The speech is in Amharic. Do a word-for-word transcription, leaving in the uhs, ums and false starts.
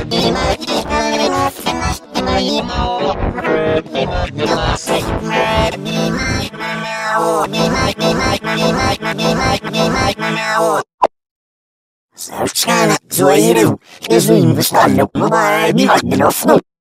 Serčana, zoiru, izvim, stanu, mobile, mi hajde na fnu.